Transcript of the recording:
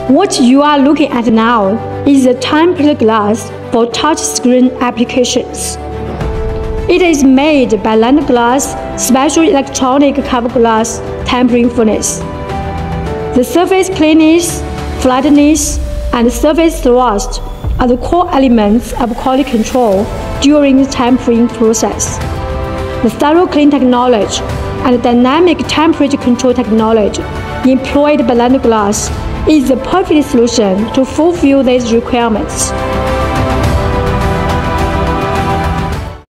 What you are looking at now is the tempered glass for touchscreen applications. It is made by LandGlass special electronic cover glass tempering furnace. The surface cleanness, flatness, and surface thrust are the core elements of quality control during the tempering process. The thorough clean technology and dynamic temperature control technology employed by LandGlass is the perfect solution to fulfill these requirements.